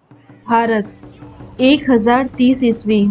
भारत 1030 ईस्वी।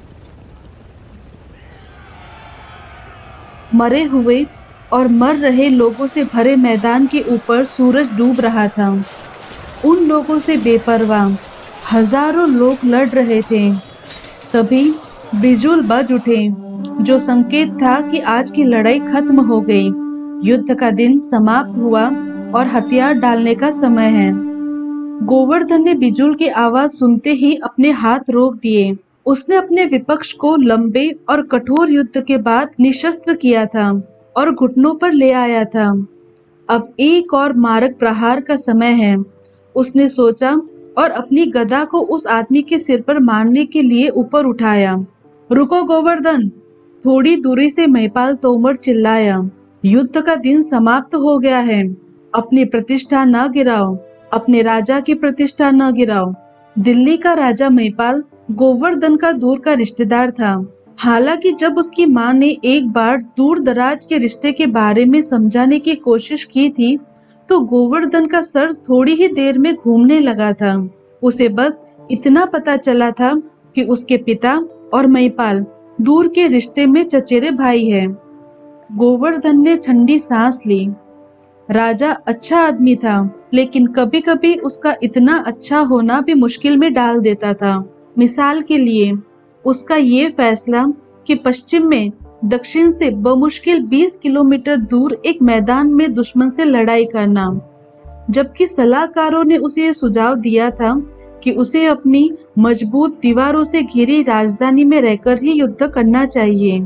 मरे हुए और मर रहे लोगों से भरे मैदान के ऊपर सूरज डूब रहा था। उन लोगों से बेपरवाह हजारों लोग लड़ रहे थे। तभी बिजुल बज उठे, जो संकेत था कि आज की लड़ाई खत्म हो गई, युद्ध का दिन समाप्त हुआ और हथियार डालने का समय है। गोवर्धन ने बिजुल की आवाज सुनते ही अपने हाथ रोक दिए। उसने अपने विपक्ष को लंबे और कठोर युद्ध के बाद निशस्त्र किया था और घुटनों पर ले आया था। अब एक और मारक प्रहार का समय है, उसने सोचा और अपनी गदा को उस आदमी के सिर पर मारने के लिए ऊपर उठाया। रुको गोवर्धन! थोड़ी दूरी से महिपाल तोमर चिल्लाया। युद्ध का दिन समाप्त हो गया है। अपनी प्रतिष्ठा न गिराओ, अपने राजा की प्रतिष्ठा न गिराओ। दिल्ली का राजा महिपाल गोवर्धन का दूर का रिश्तेदार था। हालांकि जब उसकी मां ने एक बार दूर दराज के रिश्ते के बारे में समझाने की कोशिश की थी, तो गोवर्धन का सर थोड़ी ही देर में घूमने लगा था। उसे बस इतना पता चला था कि उसके पिता और महिपाल दूर के रिश्ते में चचेरे भाई हैं। गोवर्धन ने ठंडी सांस ली। राजा अच्छा आदमी था, लेकिन कभी कभी उसका इतना अच्छा होना भी मुश्किल में डाल देता था। मिसाल के लिए उसका ये फैसला कि पश्चिम में दक्षिण से बमुश्किल 20 किलोमीटर दूर एक मैदान में दुश्मन से लड़ाई करना, जबकि सलाहकारों ने उसे यह सुझाव दिया था कि उसे अपनी मजबूत दीवारों से घिरी राजधानी में रहकर ही युद्ध करना चाहिए।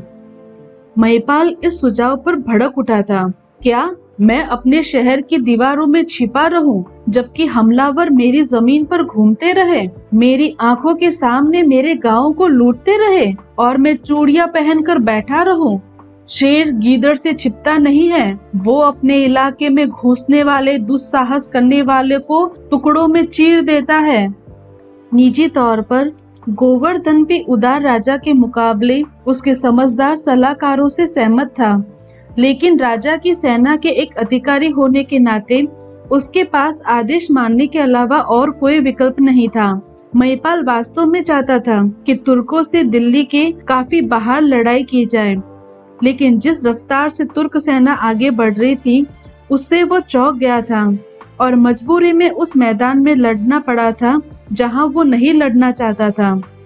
महिपाल इस सुझाव पर भड़क उठा था। क्या मैं अपने शहर की दीवारों में छिपा रहूं, जबकि हमलावर मेरी जमीन पर घूमते रहे, मेरी आंखों के सामने मेरे गांव को लूटते रहे और मैं चूड़ियां पहनकर बैठा रहूं? शेर गीदड़ से छिपता नहीं है, वो अपने इलाके में घुसने वाले दुस्साहस करने वाले को टुकड़ों में चीर देता है। निजी तौर पर गोवर्धन भी उदार राजा के मुकाबले उसके समझदार सलाहकारों से सहमत था, लेकिन राजा की सेना के एक अधिकारी होने के नाते उसके पास आदेश मानने के अलावा और कोई विकल्प नहीं था। महिपाल वास्तव में चाहता था कि तुर्कों से दिल्ली के काफी बाहर लड़ाई की जाए, लेकिन जिस रफ्तार से तुर्क सेना आगे बढ़ रही थी, उससे वो चौंक गया था और मजबूरी में उस मैदान में लड़ना पड़ा था जहां वो नहीं लड़ना चाहता था।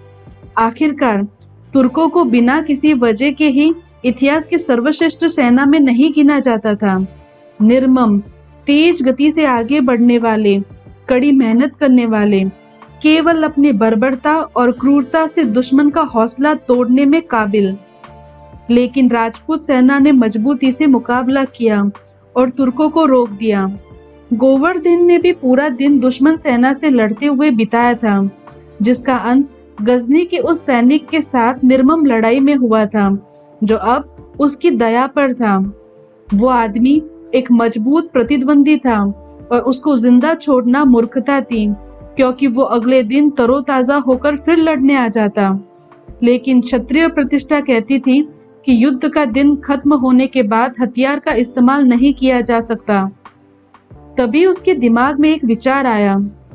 आखिरकार तुर्कों को बिना किसी वजह के ही इतिहास की सर्वश्रेष्ठ सेना में नहीं गिना जाता था। निर्मम, तेज गति से आगे बढ़ने वाले, कड़ी मेहनत करने वाले, केवल अपनी बर्बरता और क्रूरता से दुश्मन का हौसला तोड़ने में काबिल। लेकिन राजपूत सेना ने मजबूती से मुकाबला किया और तुर्कों को रोक दिया। गोवर्धन ने भी पूरा दिन दुश्मन सेना से लड़ते हुए बिताया था, जिसका अंत गजनी के उस सैनिक के साथ निर्मम लड़ाई में हुआ था, जो अब उसकी दया पर था। वो आदमी एक मजबूत प्रतिद्वंदी था और उसको जिंदा छोड़ना मूर्खता थी, क्योंकि वो अगले दिन तरोताजा होकर फिर लड़ने आ जाता। लेकिन क्षत्रिय प्रतिष्ठा कहती थी कि युद्ध का दिन खत्म होने के बाद हथियार का इस्तेमाल नहीं किया जा सकता। तभी उसके दिमाग में एक विचार आया।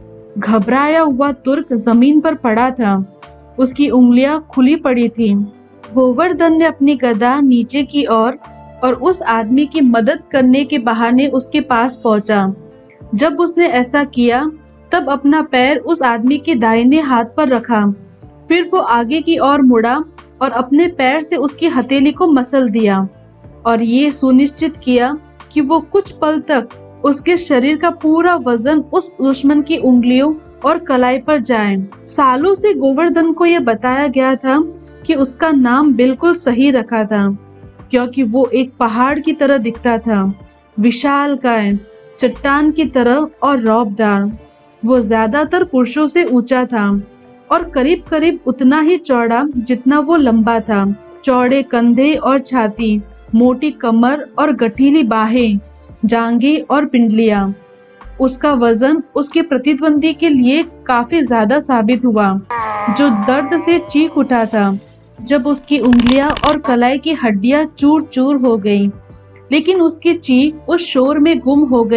घबराया हुआ तुर्क जमीन पर पड़ा था, उसकी उंगलियां खुली पड़ी थी। गोवर्धन ने अपनी गदा नीचे की और उस आदमी की मदद करने के बहाने उसके पास पहुंचा। जब उसने ऐसा किया, तब अपना पैर उस आदमी के दाहिने हाथ पर रखा, फिर वो आगे की ओर मुड़ा और अपने पैर से उसकी हथेली को मसल दिया और ये सुनिश्चित किया कि वो कुछ पल तक उसके शरीर का पूरा वजन उस दुश्मन की उंगलियों और कलाई पर जाए। सालों से गोवर्धन को यह बताया गया था कि उसका नाम बिल्कुल सही रखा था, क्योंकि वो एक पहाड़ की तरह दिखता था, विशालकाय, चट्टान की तरह और रौबदार। वो ज्यादातर पुरुषों से ऊंचा था और करीब करीब उतना ही चौड़ा जितना वो लंबा था। चौड़े कंधे और छाती, मोटी कमर और गठीली बाहें, जांघें और पिंडलियां। उसका वजन उसके प्रतिद्वंदी के लिए काफी ज्यादा साबित हुआ, जो दर्द से चीख उठा था जब उसकी उंगलियां और कलाई की हड्डियां चूर चूर हो गईं। लेकिन उसकी चीख उस शोर में गुम हो गई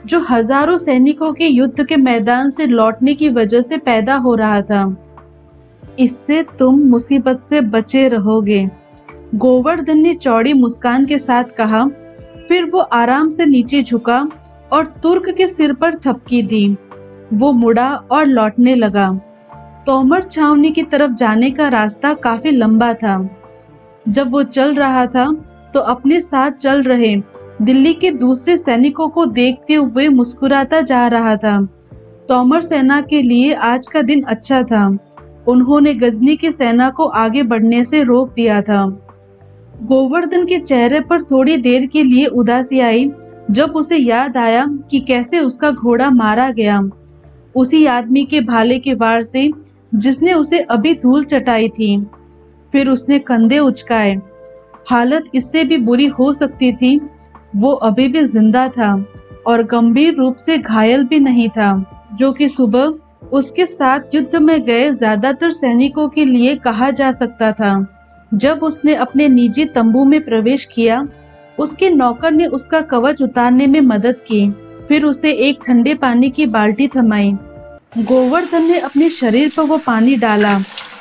जो हजारों सैनिकों के युद्ध के मैदान से लौटने की वजह से पैदा हो रहा था। इससे तुम मुसीबत से बचे रहोगे, गोवर्धन ने चौड़ी मुस्कान के साथ कहा। फिर वो आराम से नीचे झुका और तुर्क के सिर पर थपकी दी। वो मुड़ा और लौटने लगा। तोमर छावनी की तरफ जाने का रास्ता काफी लंबा था। जब वो चल रहा था तो अपने साथ चल रहे दिल्ली के दूसरे सैनिकों को देखते हुए मुस्कुराता जा रहा था। तोमर सेना के लिए आज का दिन अच्छा था। उन्होंने गजनी की सेना को आगे बढ़ने से रोक दिया था। गोवर्धन के चेहरे पर थोड़ी देर के लिए उदासी आई, जब उसे याद आया कि कैसे उसका घोड़ा मारा गया, उसी आदमी के भाले के वार से जिसने उसे अभी धूल चटाई थी। फिर उसने कंधे उचकाए। हालत इससे भी बुरी हो सकती थी। वो अभी भी जिंदा था और गंभीर रूप से घायल भी नहीं था, जो कि सुबह उसके साथ युद्ध में गए ज्यादातर सैनिकों के लिए कहा जा सकता था। जब उसने अपने निजी तंबू में प्रवेश किया, उसके नौकर ने उसका कवच उतारने में मदद की। फिर उसे एक ठंडे पानी की बाल्टी थमाई। गोवर्धन ने अपने शरीर पर वो पानी डाला।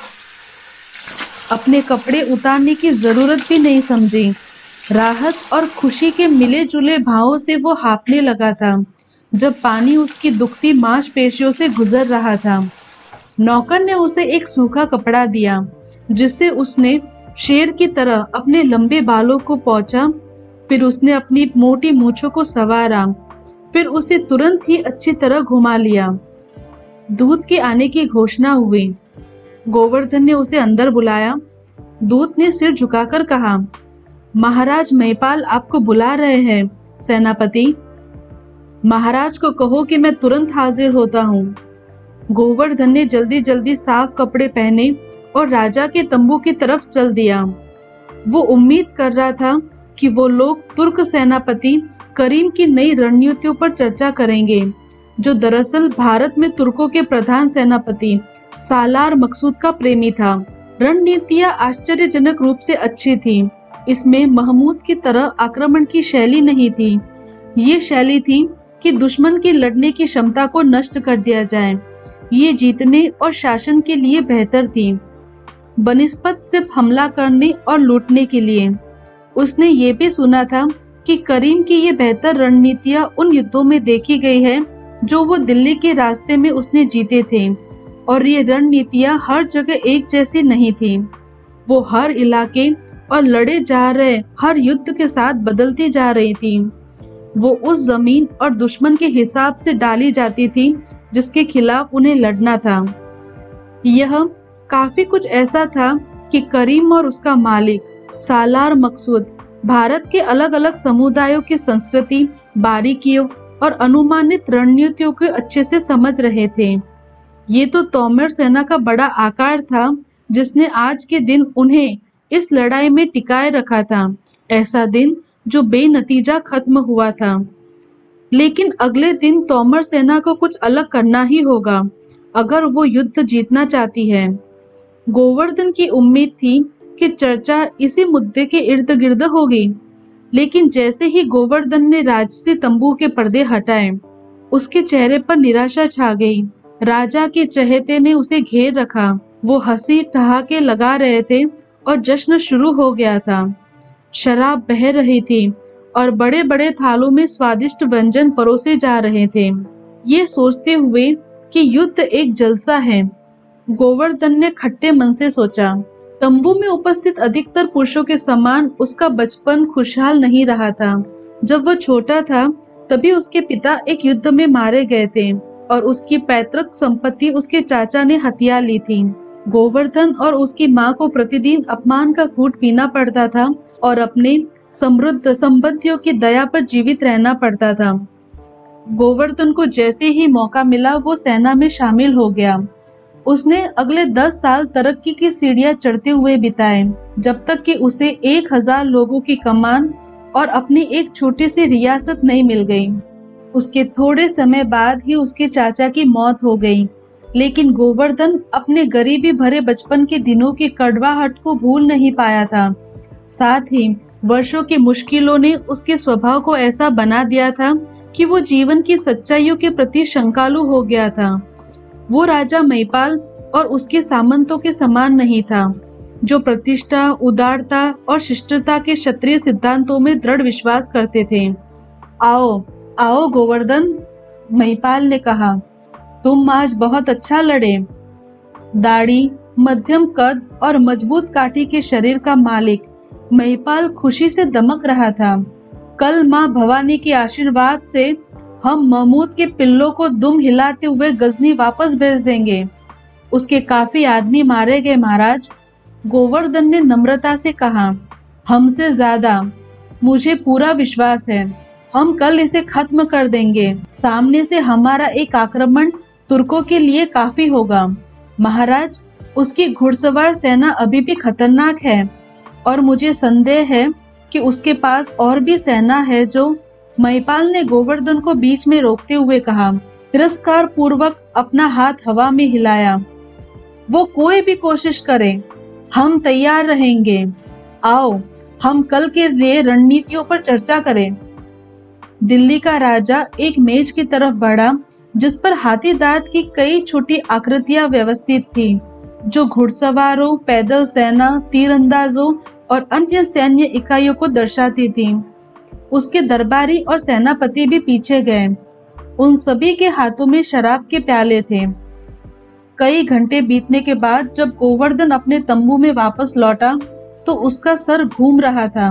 अपने कपड़े उतारने की जरूरत भी नहीं समझी। राहत और खुशी के मिले जुले भावों से वो हाँफने लगा था जब पानी उसकी दुखती मांसपेशियों से गुजर रहा था। नौकर ने उसे एक सूखा कपड़ा दिया, जिससे उसने शेर की तरह अपने लंबे बालों को पोंछा। फिर उसने अपनी मोटी मूंछों को संवारा। फिर उसे तुरंत ही अच्छी तरह घुमा लिया। दूत के आने की घोषणा हुई। गोवर्धन ने उसे अंदर बुलाया। दूत ने सिर झुकाकर कहा, महाराज महिपाल आपको बुला रहे हैं सेनापति। महाराज को कहो कि मैं तुरंत हाजिर होता हूँ। गोवर्धन ने जल्दी जल्दी साफ कपड़े पहने और राजा के तंबू की तरफ चल दिया। वो उम्मीद कर रहा था कि वो लोग तुर्क सेनापति करीम की नई रणनीतियों पर चर्चा करेंगे, जो दरअसल भारत में तुर्कों के प्रधान सेनापति सालार मकसूद का प्रेमी था। रणनीतियां आश्चर्यजनक रूप से अच्छी थी। इसमें महमूद की तरह आक्रमण की शैली नहीं थी। ये शैली थी कि दुश्मन की लड़ने की क्षमता को नष्ट कर दिया जाए। ये जीतने और शासन के लिए बेहतर थी, बनिस्बत सिर्फ हमला करने और लूटने के लिए। उसने ये भी सुना था कि करीम की ये बेहतर रणनीतियां उन युद्धों में देखी गई है जो वो दिल्ली के रास्ते में उसने जीते थे, और ये रणनीतियां हर जगह एक जैसी नहीं थी। वो हर इलाके और लड़े जा रहे हर युद्ध के साथ बदलती जा रही थी। वो उस जमीन और दुश्मन के हिसाब से डाली जाती थी जिसके खिलाफ उन्हें लड़ना था। यह काफी कुछ ऐसा था कि करीम और उसका मालिक सालार मकसूद भारत के अलग अलग समुदायों की संस्कृति, बारीकियों और अनुमानित रणनीतियों को अच्छे से समझ रहे थे। ये तो तोमर सेना का बड़ा आकार था जिसने आज के दिन उन्हें इस लड़ाई में टिकाए रखा था। ऐसा दिन जो बेनतीजा खत्म हुआ था। लेकिन अगले दिन तोमर सेना को कुछ अलग करना ही होगा अगर वो युद्ध जीतना चाहती है। गोवर्धन की उम्मीद थी कि चर्चा इसी मुद्दे के इर्द गिर्द होगी, लेकिन जैसे ही गोवर्धन ने राजसी तंबू के पर्दे हटाए, उसके चेहरे पर निराशा छा गई। राजा के चहेते ने उसे घेर रखा। वो हंसी ठहाके लगा रहे थे और जश्न शुरू हो गया था। शराब बह रही थी और बड़े बड़े थालों में स्वादिष्ट व्यंजन परोसे जा रहे थे। ये सोचते हुए कि युद्ध एक जलसा है, गोवर्धन ने खट्टे मन से सोचा। तंबू में उपस्थित अधिकतर पुरुषों के समान उसका बचपन खुशहाल नहीं रहा था। जब वह छोटा था तभी उसके पिता एक युद्ध में मारे गए थे और उसकी पैतृक संपत्ति उसके चाचा ने हथिया ली थी। गोवर्धन और उसकी माँ को प्रतिदिन अपमान का घूंट पीना पड़ता था और अपने समृद्ध संबंधियों की दया पर जीवित रहना पड़ता था। गोवर्धन को जैसे ही मौका मिला वो सेना में शामिल हो गया। उसने अगले 10 साल तरक्की की सीढ़ियां चढ़ते हुए बिताए, जब तक कि उसे 1000 लोगों की कमान और अपनी एक छोटी सी रियासत नहीं मिल गई। उसके थोड़े समय बाद ही उसके चाचा की मौत हो गई, लेकिन गोवर्धन अपने गरीबी भरे बचपन के दिनों की कड़वाहट को भूल नहीं पाया था। साथ ही वर्षों की मुश्किलों ने उसके स्वभाव को ऐसा बना दिया था कि वो जीवन की सच्चाइयों के प्रति शंकालु हो गया था। वो राजा महिपाल और उसके सामंतों के समान नहीं था, जो प्रतिष्ठा, उदारता और शिष्टता के क्षत्रिय सिद्धांतों में दृढ़ विश्वास करते थे। आओ, आओ गोवर्धन, महिपाल ने कहा, तुम आज बहुत अच्छा लड़े। दाढ़ी, मध्यम कद और मजबूत काठी के शरीर का मालिक महिपाल खुशी से दमक रहा था। कल माँ भवानी के आशीर्वाद से हम महमूद के पिल्लों को दुम हिलाते हुए गजनी वापस भेज देंगे। उसके काफी आदमी मारे गए महाराज, गोवर्धन ने नम्रता से कहा। हमसे ज्यादा, मुझे पूरा विश्वास है, हम कल इसे खत्म कर देंगे। सामने से हमारा एक आक्रमण तुर्कों के लिए काफी होगा। महाराज, उसकी घुड़सवार सेना अभी भी खतरनाक है और मुझे संदेह है कि उसके पास और भी सेना है। जो महिपाल ने गोवर्धन को बीच में रोकते हुए कहा, तिरस्कार पूर्वक अपना हाथ हवा में हिलाया। वो कोई भी कोशिश करे, हम तैयार रहेंगे। आओ, हम कल के लिए रणनीतियों पर चर्चा करें। दिल्ली का राजा एक मेज की तरफ बढ़ा, जिस पर हाथी दांत की कई छोटी आकृतियां व्यवस्थित थी, जो घुड़सवारों, पैदल सेना, तीरंदाजों और अन्य सैन्य इकाइयों को दर्शाती थी। उसके दरबारी और सेनापति भी पीछे गए। उन सभी के हाथों में शराब के प्याले थे। कई घंटे बीतने के बाद जब गोवर्धन अपने तंबू में वापस लौटा तो उसका सर घूम रहा था।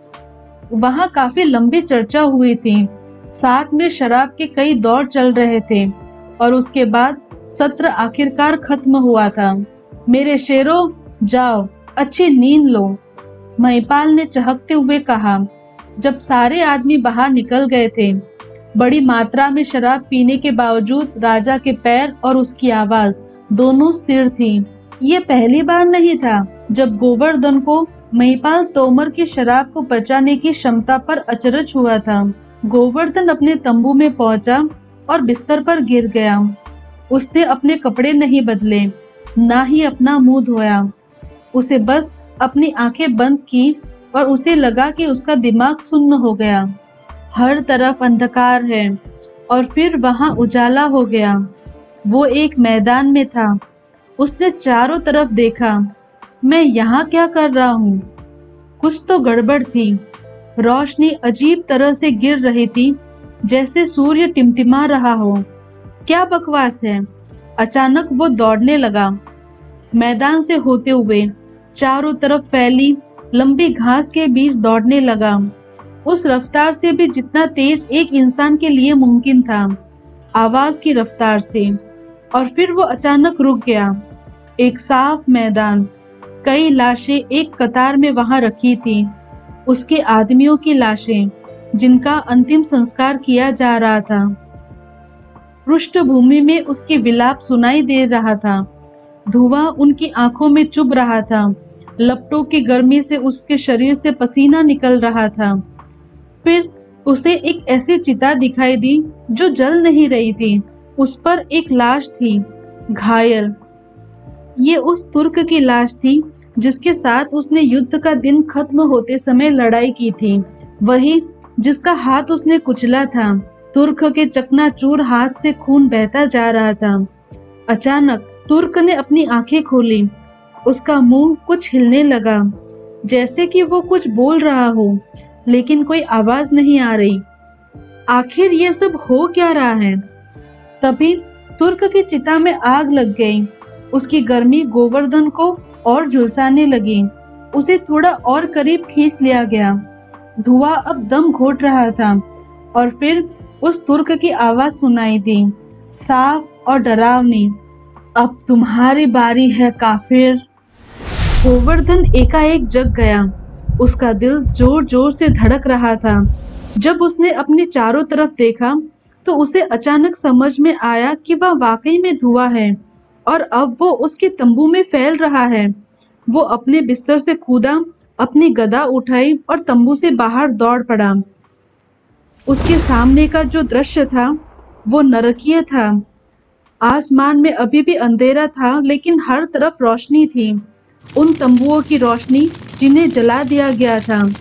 वहां काफी लंबी चर्चा हुई थी, साथ में शराब के कई दौर चल रहे थे और उसके बाद सत्र आखिरकार खत्म हुआ था। मेरे शेरों, जाओ, अच्छी नींद लो, महिपाल ने चहकते हुए कहा। जब सारे आदमी बाहर निकल गए थे, बड़ी मात्रा में शराब पीने के बावजूद राजा के पैर और उसकी आवाज दोनों स्थिर थी। ये पहली बार नहीं था जब गोवर्धन को महिपाल तोमर की शराब को पचाने की क्षमता पर अचरज हुआ था। गोवर्धन अपने तंबू में पहुंचा और बिस्तर पर गिर गया। उसने अपने कपड़े नहीं बदले, ना ही अपना मुंह धोया। उसे बस अपनी आंखें बंद की और उसे लगा कि उसका दिमाग सुन्न हो गया। हर तरफ अंधकार है और फिर वहां उजाला हो गया। वो एक मैदान में था। उसने चारों तरफ देखा। मैं यहाँ क्या कर रहा हूँ? कुछ तो गड़बड़ थी। रोशनी अजीब तरह से गिर रही थी, जैसे सूर्य टिमटिमा रहा हो। क्या बकवास है? अचानक वो दौड़ने लगा, मैदान से होते हुए चारों तरफ फैली लंबी घास के बीच दौड़ने लगा, उस रफ्तार से भी जितना तेज एक इंसान के लिए मुमकिन था, आवाज की रफ्तार से। और फिर वो अचानक रुक गया। एक साफ मैदान, कई लाशें एक कतार में वहां रखी थी, उसके आदमियों की लाशें जिनका अंतिम संस्कार किया जा रहा था। पृष्ठभूमि में उसकी विलाप सुनाई दे रहा था। धुआं उनकी आंखों में चुभ रहा था। लपटों की गर्मी से उसके शरीर से पसीना निकल रहा था। फिर उसे एक ऐसी चिता दिखाई दी जो जल नहीं रही थी। उस पर एक लाश थी, घायल। ये उस तुर्क की लाश थी जिसके साथ उसने युद्ध का दिन खत्म होते समय लड़ाई की थी, वही जिसका हाथ उसने कुचला था। तुर्क के चकनाचूर हाथ से खून बहता जा रहा था। अचानक तुर्क ने अपनी आंखें खोली। उसका मुंह कुछ हिलने लगा, जैसे कि वो कुछ बोल रहा हो, लेकिन कोई आवाज नहीं आ रही। आखिर ये सब हो क्या रहा है? तभी तुर्क की चिता में आग लग गई। उसकी गर्मी गोवर्धन को और झुलसाने लगी। उसे थोड़ा और करीब खींच लिया गया। धुआं अब दम घोट रहा था और फिर उस तुर्क की आवाज सुनाई दी, साफ और डरावनी, अब तुम्हारी बारी है काफिर। गोवर्धन एकाएक जग गया। उसका दिल जोर जोर से धड़क रहा था। जब उसने अपने चारों तरफ देखा तो उसे अचानक समझ में आया कि वह वाकई में धुआं है और अब वो उसके तंबू में फैल रहा है। वो अपने बिस्तर से कूदा, अपनी गदा उठाई और तंबू से बाहर दौड़ पड़ा। उसके सामने का जो दृश्य था वो नरकीय था। आसमान में अभी भी अंधेरा था, लेकिन हर तरफ रोशनी थी। उन तंबुओं की रोशनी जिन्हें जला दिया गया था।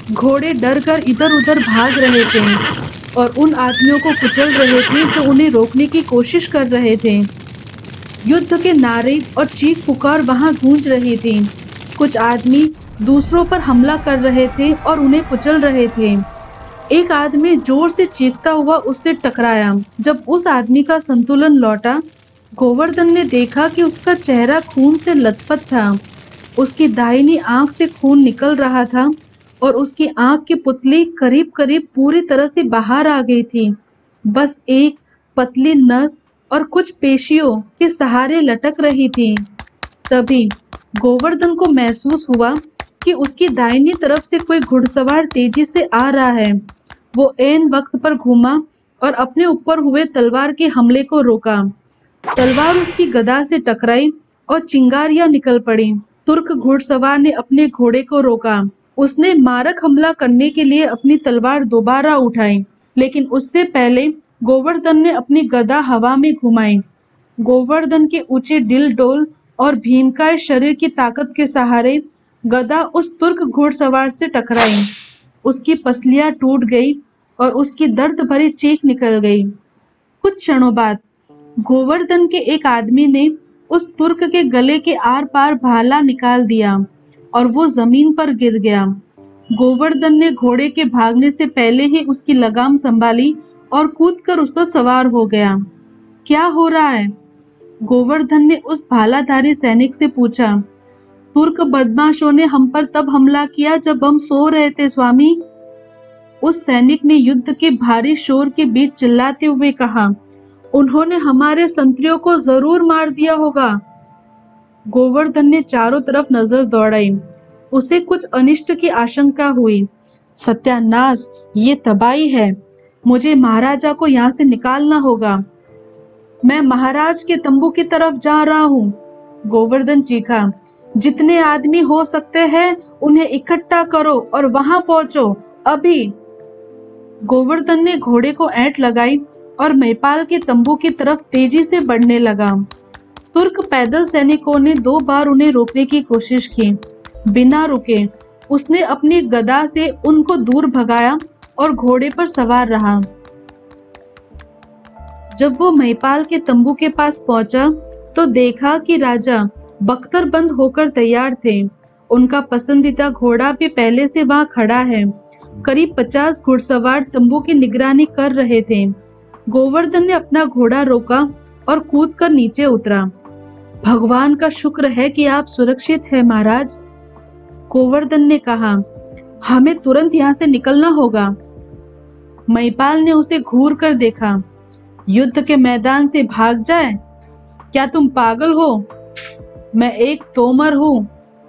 घोड़े डर कर इधर उधर भाग रहे थे और उन आदमियों को कुचल रहे थे जो उन्हें रोकने की कोशिश कर रहे थे। युद्ध के नारे और चीख पुकार वहां गूंज रही थी। कुछ आदमी दूसरों पर हमला कर रहे थे और उन्हें कुचल रहे थे। एक आदमी जोर से चीखता हुआ उससे टकराया। जब उस आदमी का संतुलन लौटा, गोवर्धन ने देखा कि उसका चेहरा खून से लथपथ था। उसकी दाहिनी आंख से खून निकल रहा था और उसकी आंख की पुतली करीब करीब पूरी तरह से बाहर आ गई थी। बस एक पतली नस और कुछ पेशियों के सहारे लटक रही थी। तभी गोवर्धन को महसूस हुआ कि उसकी दाहिनी तरफ से कोई घुड़सवार तेजी से आ रहा है। वो ऐन वक्त पर घूमा और अपने ऊपर हुए तलवार के हमले को रोका। तलवार उसकी गदा से टकराई और चिंगारियां निकल पड़ी। तुर्क घुड़सवार ने अपने घोड़े को रोका। उसने मारक हमला करने के लिए अपनी तलवार दोबारा उठाई, लेकिन उससे पहले गोवर्धन ने अपनी गदा हवा में घुमाई। गोवर्धन के ऊंचे दिल डोल और भीमकाय शरीर की ताकत के सहारे गदा उस तुर्क घुड़सवार से टकराई। उसकी पसलियां टूट गई और उसकी दर्द भरी चीख निकल गई। कुछ क्षणों बाद गोवर्धन के एक आदमी ने उस तुर्क के गले के आर पार भाला निकाल दिया और वो जमीन पर गिर गया। गोवर्धन ने घोड़े के भागने से पहले ही उसकी लगाम संभाली और कूदकर उस पर सवार हो गया। क्या हो रहा है? गोवर्धन ने उस भालाधारी सैनिक से पूछा। तुर्क बदमाशों ने हम पर तब हमला किया जब हम सो रहे थे स्वामी। उस सैनिक ने युद्ध के भारी शोर के बीच चिल्लाते हुए कहा, उन्होंने हमारे संतरियों को जरूर मार दिया होगा। गोवर्धन ने चारों तरफ नजर दौड़ाई। उसे कुछ अनिष्ट की आशंका हुई। सत्यानाश, ये तबाही है। मुझे महाराजा को यहाँ से निकालना होगा। मैं महाराज के तंबू की तरफ जा रहा हूँ। गोवर्धन चीखा। जितने आदमी हो सकते हैं उन्हें इकट्ठा करो और वहां पहुंचो अभी। गोवर्धन ने घोड़े को ऐंठ लगाई और महिपाल के तंबू की तरफ तेजी से बढ़ने लगा। तुर्क पैदल सैनिकों ने 2 बार उन्हें रोकने की कोशिश की। बिना रुके उसने अपनी गदा से उनको दूर भगाया और घोड़े पर सवार रहा। जब वो महिपाल के तंबू के पास पहुंचा तो देखा कि राजा बख्तरबंद होकर तैयार थे। उनका पसंदीदा घोड़ा भी पहले से वहां खड़ा है। करीब 50 घुड़सवार तंबू की निगरानी कर रहे थे। गोवर्धन ने अपना घोड़ा रोका और कूदकर नीचे उतरा। भगवान का शुक्र है कि आप सुरक्षित हैं महाराज, गोवर्धन ने कहा। हमें तुरंत यहाँ से निकलना होगा। महिपाल ने उसे घूर कर देखा। युद्ध के मैदान से भाग जाए? क्या तुम पागल हो? मैं एक तोमर हूँ।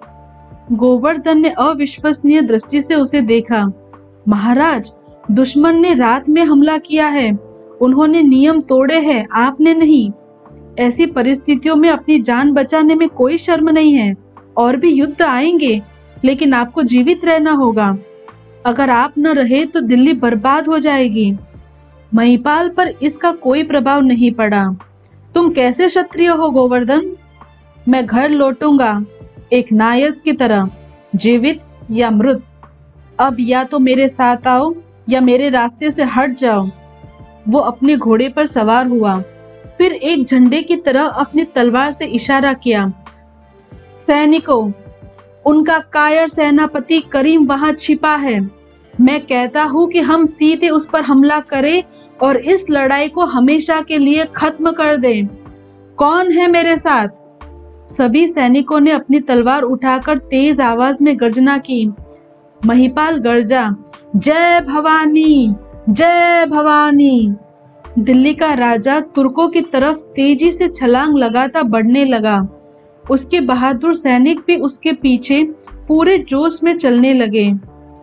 गोवर्धन ने अविश्वसनीय दृष्टि से उसे देखा। महाराज, दुश्मन ने रात में हमला किया है। उन्होंने नियम तोड़े हैं, आपने नहीं। ऐसी परिस्थितियों में अपनी जान बचाने में कोई शर्म नहीं है। और भी युद्ध आएंगे, लेकिन आपको जीवित रहना होगा। अगर आप न रहे तो दिल्ली बर्बाद हो जाएगी। महिपाल पर इसका कोई प्रभाव नहीं पड़ा। तुम कैसे क्षत्रिय हो गोवर्धन? मैं घर लौटूंगा एक नायक की तरह, जीवित या मृत। अब या तो मेरे साथ आओ या मेरे रास्ते से हट जाओ। वो अपने घोड़े पर सवार हुआ, फिर एक झंडे की तरह अपनी तलवार से इशारा किया। सैनिकों, उनका कायर सेनापति करीम वहां छिपा है। मैं कहता हूँ कि हम सीधे उस पर हमला करें और इस लड़ाई को हमेशा के लिए खत्म कर दें। कौन है मेरे साथ? सभी सैनिकों ने अपनी तलवार उठाकर तेज आवाज में गर्जना की। महिपाल गर्जा, जय भवानी, जय भवानी। दिल्ली का राजा तुर्कों की तरफ तेजी से छलांग लगाता बढ़ने लगा। उसके बहादुर सैनिक भी उसके पीछे पूरे जोश में चलने लगे।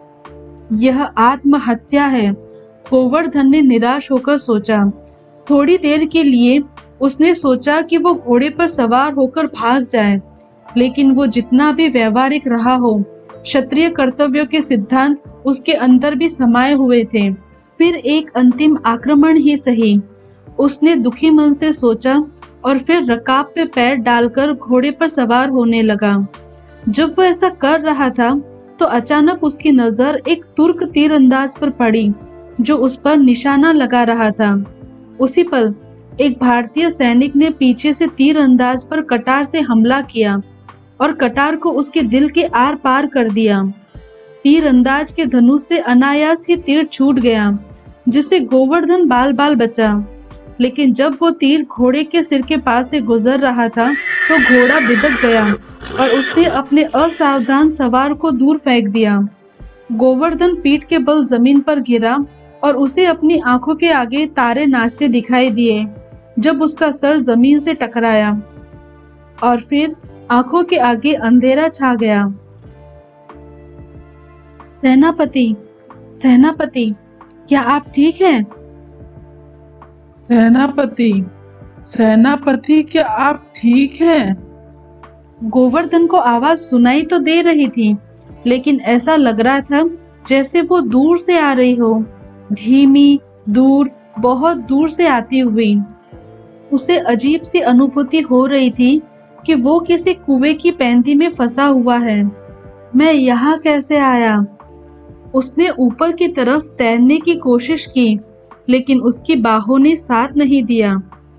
यह आत्महत्या है, गोवर्धन ने निराश होकर सोचा। थोड़ी देर के लिए उसने सोचा कि वो घोड़े पर सवार होकर भाग जाए, लेकिन वो जितना भी व्यवहारिक रहा हो, क्षत्रिय कर्तव्यों के सिद्धांत उसके अंदर भी समाये हुए थे। फिर एक अंतिम आक्रमण ही सही, उसने दुखी मन से सोचा और फिर रकाब पे पैर डालकर घोड़े पर सवार होने लगा। जब वो ऐसा कर रहा था, तो अचानक उसकी नजर एक तुर्क तीरंदाज पर पड़ी जो उस पर निशाना लगा रहा था। उसी पल एक भारतीय सैनिक ने पीछे से तीरंदाज पर कटार से हमला किया और कटार को उसके दिल के आर पार कर दिया। तीरंदाज के धनुष से अनायास ही तीर छूट गया, जिससे गोवर्धन बाल बाल बचा। लेकिन जब वो तीर घोड़े के सिर के पास से गुजर रहा था तो घोड़ा बिदक गया और उसने अपने असावधान सवार को दूर फेंक दिया। गोवर्धन पीठ के बल जमीन पर गिरा और उसे अपनी आंखों के आगे तारे नाचते दिखाई दिए जब उसका सर जमीन से टकराया और फिर आंखों के आगे अंधेरा छा गया। सेनापति, सेनापति, क्या आप ठीक हैं? सेनापति, सेनापति, क्या आप ठीक हैं? गोवर्धन को आवाज सुनाई तो दे रही थी, लेकिन ऐसा लग रहा था जैसे वो दूर से आ रही हो, धीमी, दूर, बहुत दूर से आती हुई। उसे अजीब सी अनुभूति हो रही थी कि वो किसी कुएं की पैंती में फंसा हुआ है। मैं यहाँ कैसे आया? उसने ऊपर की तरफ तैरने की कोशिश की, लेकिन उसकी बाहों ने साथ नहीं दिया।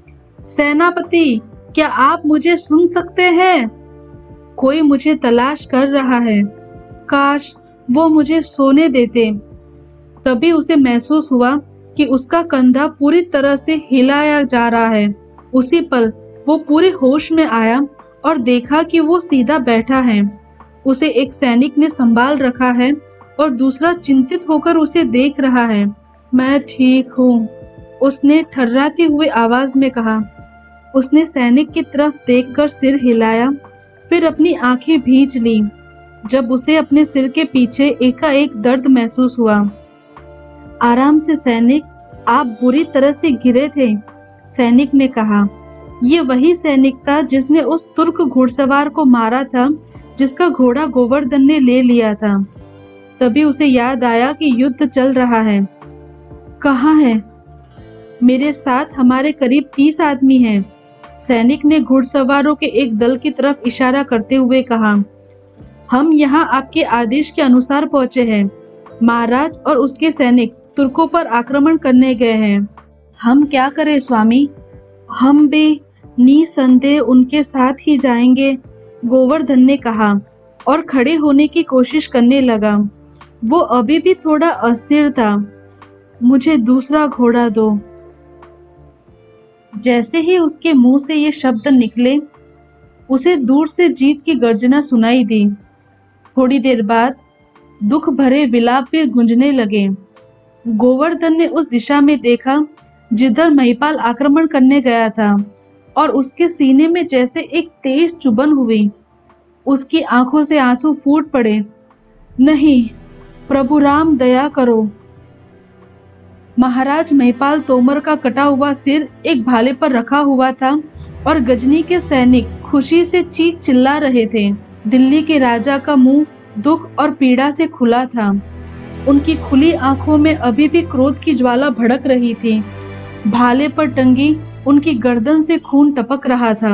सेनापति, क्या आप मुझे सुन सकते हैं? कोई मुझे तलाश कर रहा है। काश वो मुझे सोने देते। तभी उसे महसूस हुआ कि उसका कंधा पूरी तरह से हिलाया जा रहा है। उसी पल वो पूरे होश में आया और देखा कि वो सीधा बैठा है। उसे एक सैनिक ने संभाल रखा है और दूसरा चिंतित होकर उसे देख रहा है। मैं ठीक हूँ, उसने ठर्राती हुई आवाज में कहा। उसने सैनिक की तरफ देखकर सिर हिलाया, फिर अपनी आंखें भींच ली जब उसे अपने सिर के पीछे एकाएक दर्द महसूस हुआ। आराम से सैनिक, आप बुरी तरह से गिरे थे, सैनिक ने कहा। ये वही सैनिक था जिसने उस तुर्क घुड़सवार को मारा था जिसका घोड़ा गोवर्धन ने ले लिया था। तभी उसे याद आया कि युद्ध चल रहा है। कहाँ है? मेरे साथ हमारे करीब 30 आदमी हैं, सैनिक ने घुड़सवारों के एक दल की तरफ इशारा करते हुए कहा। हम यहाँ आपके आदेश के अनुसार पहुंचे हैं। महाराज और उसके सैनिक तुर्कों पर आक्रमण करने गए हैं। हम क्या करें स्वामी? हम भी निसंदेह उनके साथ ही जाएंगे, गोवर्धन ने कहा और खड़े होने की कोशिश करने लगा। वो अभी भी थोड़ा अस्थिर था। मुझे दूसरा घोड़ा दो। जैसे ही उसके मुंह से ये शब्द निकले, उसे दूर से जीत की गर्जना सुनाई दी। थोड़ी देर बाद दुख भरे विलाप भी गूंजने लगे। गोवर्धन ने उस दिशा में देखा जिधर महिपाल आक्रमण करने गया था और उसके सीने में जैसे एक तेज चुभन हुई। उसकी आंखों से आंसू फूट पड़े। नहीं, प्रभु राम, दया करो। महाराज महिपाल तोमर का कटा हुआ सिर एक भाले पर रखा हुआ था और गजनी के सैनिक खुशी से चीख चिल्ला रहे थे। दिल्ली के राजा का मुंह दुख और पीड़ा से खुला था। उनकी खुली आंखों में अभी भी क्रोध की ज्वाला भड़क रही थी। भाले पर टंगी उनकी गर्दन से खून टपक रहा था।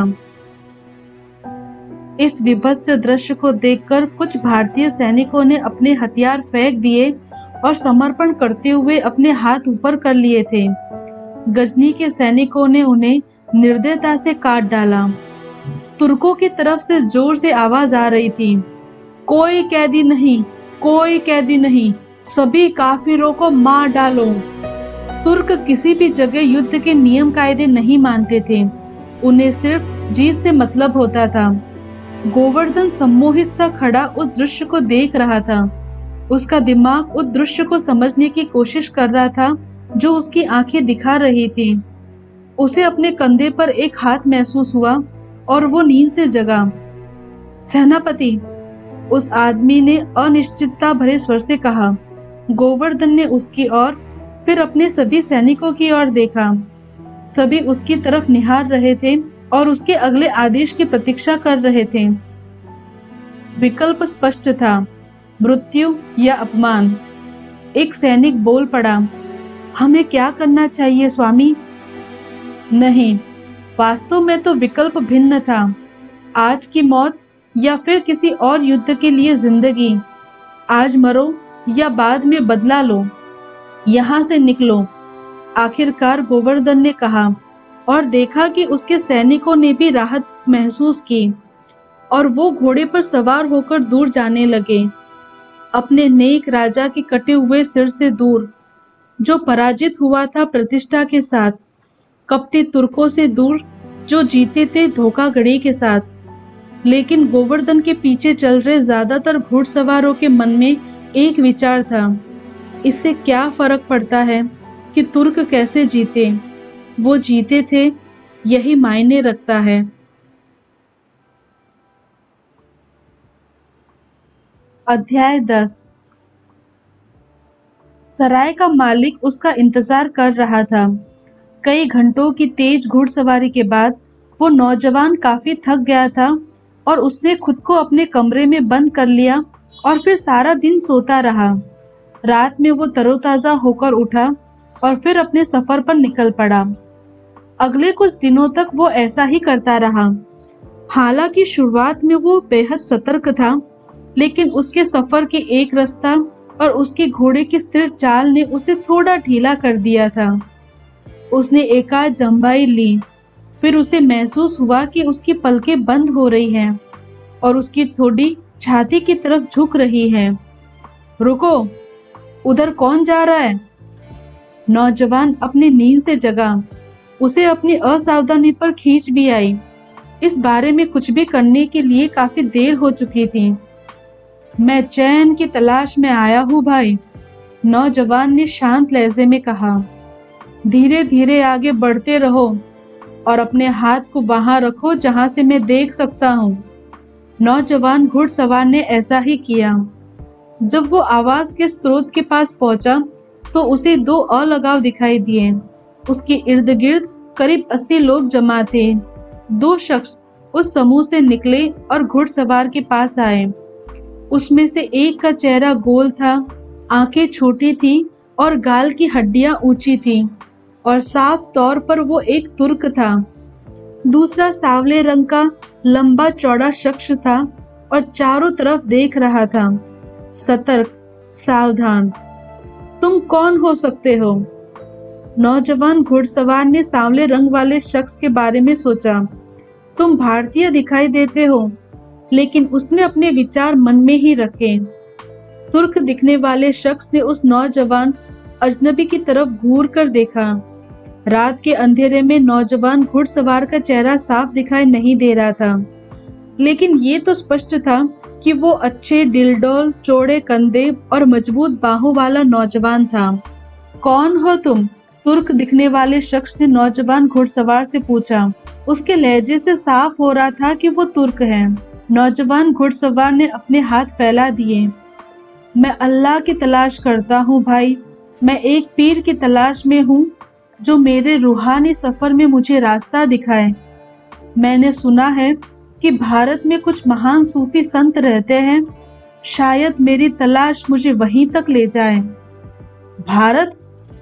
इस विभत्स दृश्य को देखकर कुछ भारतीय सैनिकों ने अपने हथियार फेंक दिए और समर्पण करते हुए अपने हाथ ऊपर कर लिए थे। गजनी के सैनिकों ने उन्हें निर्दयता से काट डाला। तुर्कों की तरफ से जोर से आवाज आ रही थी, कोई कैदी नहीं, कोई कैदी नहीं, सभी काफिरों को मार डालो। तुर्क किसी भी जगह युद्ध के नियम कायदे नहीं मानते थे। उन्हें सिर्फ जीत से मतलब होता था। गोवर्धन सम्मोहित सा खड़ा उस दृश्य को देख रहा था। उसका दिमाग उस दृश्य को समझने की कोशिश कर रहा था जो उसकी आंखें दिखा रही थी। उसे अपने कंधे पर एक हाथ महसूस हुआ और वो नींद से जगा। सेनापति, उस आदमी ने अनिश्चितता भरे स्वर से कहा। गोवर्धन ने उसकी ओर, फिर अपने सभी सैनिकों की ओर देखा। सभी उसकी तरफ निहार रहे थे और उसके अगले आदेश की प्रतीक्षा कर रहे थे। विकल्प स्पष्ट था, मृत्यु या अपमान। एक सैनिक बोल पड़ा, हमें क्या करना चाहिए स्वामी? नहीं, वास्तव में तो विकल्प भिन्न था, आज की मौत या फिर किसी और युद्ध के लिए जिंदगी। आज मरो या बाद में बदला लो, यहाँ से निकलो। आखिरकार गोवर्धन ने कहा और देखा कि उसके सैनिकों ने भी राहत महसूस की और वो घोड़े पर सवार होकर दूर जाने लगे, अपने नेक राजा के कटे हुए सिर से दूर, जो पराजित हुआ था प्रतिष्ठा के साथ, कपटी तुर्कों से दूर जो जीते थे धोखाधड़ी के साथ। लेकिन गोवर्धन के पीछे चल रहे ज्यादातर घुड़सवारों के मन में एक विचार था, इससे क्या फर्क पड़ता है कि तुर्क कैसे जीते, वो जीते थे, यही मायने रखता है। अध्याय 10। सराय का मालिक उसका इंतजार कर रहा था। कई घंटों की तेज घुड़सवारी के बाद वो नौजवान काफी थक गया था और उसने खुद को अपने कमरे में बंद कर लिया और फिर सारा दिन सोता रहा। रात में वो तरोताजा होकर उठा और फिर अपने सफर पर निकल पड़ा। अगले कुछ दिनों तक वो ऐसा ही करता रहा। हालांकि शुरुआत में वो बेहद सतर्क था, लेकिन उसके सफर के एक रास्ता और उसके घोड़े की स्थिर चाल ने उसे थोड़ा ढीला कर दिया था। उसने एकाध जम्बाई ली, फिर उसे महसूस हुआ कि उसकी पलकें बंद हो रही हैं और उसकी थोड़ी छाती की तरफ झुक रही है। रुको, उधर कौन जा रहा है? नौजवान अपनी नींद से जगा। उसे अपनी असावधानी पर खींच भी आई। इस बारे में कुछ भी करने के लिए काफी देर हो चुकी थी। मैं चैन की तलाश में आया हूँ भाई, नौजवान ने शांत लहजे में कहा। धीरे धीरे आगे बढ़ते रहो और अपने हाथ को वहां रखो जहां से मैं देख सकता हूँ। नौजवान घुड़सवार ने ऐसा ही किया। जब वो आवाज के स्रोत के पास पहुंचा तो उसे दो अलगाव दिखाई दिए। उसके इर्द गिर्द करीब 80 लोग जमा थे। दो शख्स उस समूह से निकले और घुड़सवार के पास आए। उसमें से एक का चेहरा गोल था, आंखें छोटी थी और गाल की हड्डियां ऊंची थी और साफ तौर पर वो एक तुर्क था। दूसरा सांवले रंग का लंबा चौड़ा शख्स था और चारों तरफ देख रहा था, सतर्क, सावधान। तुम कौन हो सकते हो? नौजवान घुड़सवार ने सांवले रंग वाले शख्स के बारे में सोचा। तुम भारतीय दिखाई देते हो, लेकिन उसने अपने विचार मन में ही रखे। तुर्क दिखने वाले शख्स ने उस नौजवान अजनबी की तरफ घूर कर देखा। रात के अंधेरे में नौजवान घुड़सवार का चेहरा साफ दिखाई नहीं दे रहा था, लेकिन ये तो स्पष्ट था कि वो अच्छे डिलडोल, चौड़े कंधे और मजबूत बाहों वाला नौजवान था। कौन हो तुम? तुर्क दिखने वाले शख्स ने नौजवान घुड़सवार से पूछा। उसके लहजे से साफ हो रहा था कि वो तुर्क है। नौजवान घुड़सवार ने अपने हाथ फैला दिए। मैं अल्लाह की तलाश करता हूँ भाई। मैं एक पीर की तलाश में हूँ जो मेरे रूहानी सफर में मुझे रास्ता दिखाए। मैंने सुना है कि भारत में कुछ महान सूफी संत रहते हैं। शायद मेरी तलाश मुझे वहीं तक ले जाए। भारत?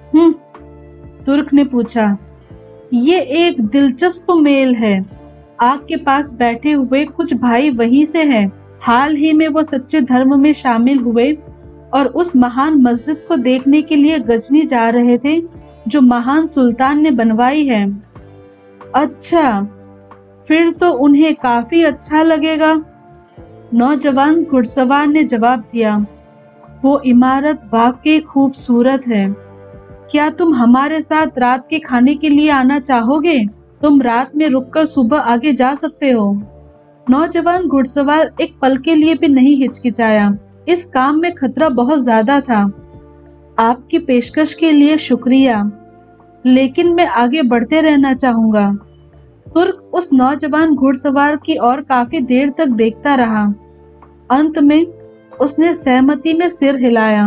तुर्क ने पूछा। ये एक दिलचस्प मेल है। आग के पास बैठे हुए कुछ भाई वहीं से हैं। हाल ही में वो सच्चे धर्म में शामिल हुए और उस महान मस्जिद को देखने के लिए गजनी जा रहे थे जो महान सुल्तान ने बनवाई है। अच्छा, फिर तो उन्हें काफी अच्छा लगेगा, नौजवान घुड़सवार ने जवाब दिया। वो इमारत वाकई खूबसूरत है। क्या तुम हमारे साथ रात के खाने के लिए आना चाहोगे? तुम रात में रुककर सुबह आगे जा सकते हो। नौजवान घुड़सवार एक पल के लिए भी नहीं हिचकिचाया। इस काम में खतरा बहुत ज्यादा था। आपकी पेशकश के लिए शुक्रिया, लेकिन मैं आगे बढ़ते रहना चाहूंगा। तुर्क उस नौजवान घुड़सवार की ओर काफी देर तक देखता रहा। अंत में उसने सहमति में सिर हिलाया।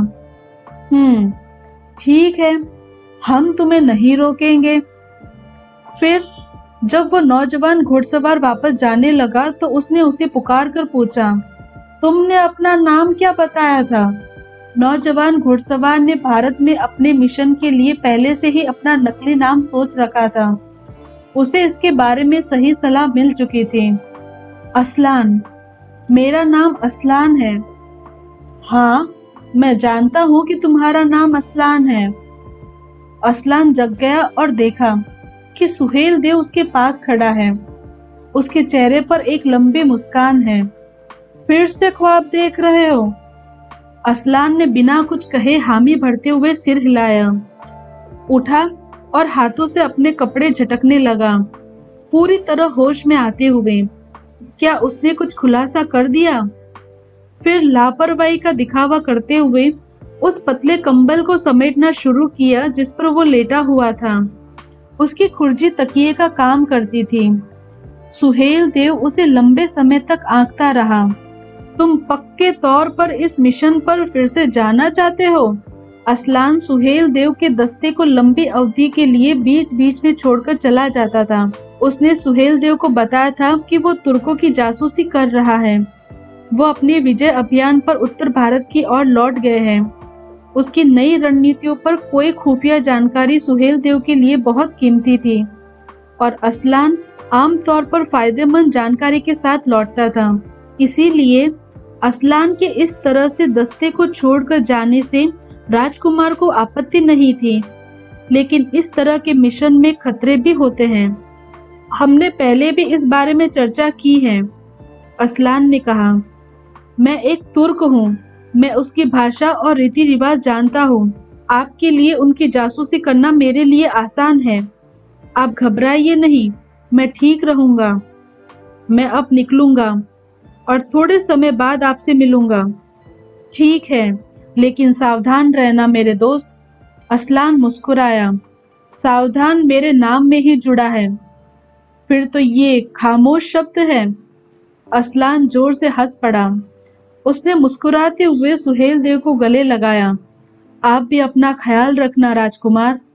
ठीक है, हम तुम्हें नहीं रोकेंगे। फिर जब वो नौजवान घुड़सवार वापस जाने लगा तो उसने उसे पुकार कर पूछा, तुमने अपना नाम क्या बताया था? नौजवान घुड़सवार ने भारत में अपने मिशन के लिए पहले से ही अपना नकली नाम सोच रखा था। उसे इसके बारे में सही सलाह मिल चुकी थी। असलान, मेरा नाम असलान है। हाँ, मैं जानता हूँ कि तुम्हारा नाम असलान है। असलान जग गया और देखा कि सुहेल देव उसके पास खड़ा है। उसके चेहरे पर एक लंबी मुस्कान है। फिर से ख्वाब देख रहे हो? असलान ने बिना कुछ कहे हामी भरते हुए सिर हिलाया, उठा और हाथों से अपने कपड़े झटकने लगा, पूरी तरह होश में आते हुए। क्या उसने कुछ खुलासा कर दिया? फिर लापरवाही का दिखावा करते हुए उस पतले कंबल को समेटना शुरू किया जिस पर वो लेटा हुआ था। उसकी खुर्जी तकिए का काम करती थी। सुहेल देव उसे लंबे समय तक आंकता रहा। तुम पक्के तौर पर इस मिशन पर फिर से जाना चाहते हो? असलान सुहेल देव के दस्ते को लंबी अवधि के लिए बीच बीच में छोड़कर चला जाता था। उसने सुहेल देव को बताया था कि वो तुर्कों की जासूसी कर रहा है। वो अपने विजय अभियान पर उत्तर भारत की ओर लौट गए हैं। उसकी नई रणनीतियों पर कोई खुफिया जानकारी सुहेल देव के लिए बहुत कीमती थी और असलान आमतौर पर फायदेमंद जानकारी के साथ लौटता था। इसीलिए असलान के इस तरह से दस्ते को छोड़कर जाने से राजकुमार को आपत्ति नहीं थी, लेकिन इस तरह के मिशन में खतरे भी होते हैं। हमने पहले भी इस बारे में चर्चा की है, असलान ने कहा। मैं एक तुर्क हूँ। मैं उसकी भाषा और रीति रिवाज जानता हूँ। आपके लिए उनकी जासूसी करना मेरे लिए आसान है। आप घबराइए नहीं, मैं ठीक रहूंगा। मैं अब निकलूंगा और थोड़े समय बाद आपसे मिलूंगा। ठीक है, लेकिन सावधान रहना मेरे दोस्त। असलान मुस्कुराया। सावधान मेरे नाम में ही जुड़ा है। फिर तो ये खामोश शब्द है। असलान जोर से हंस पड़ा। उसने मुस्कुराते हुए सुहेल देव को गले लगाया। आप भी अपना ख्याल रखना राजकुमार।